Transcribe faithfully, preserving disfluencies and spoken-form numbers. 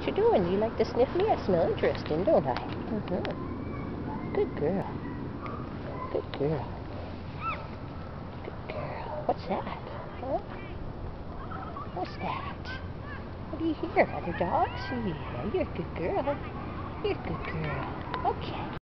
you doing? You like to sniff me? I smell interesting, don't I? Mm-hmm. Good girl. Good girl. Good girl. What's that? Huh? What's that? What do you hear? Other dogs? Yeah, you're a good girl. You're a good girl. Okay.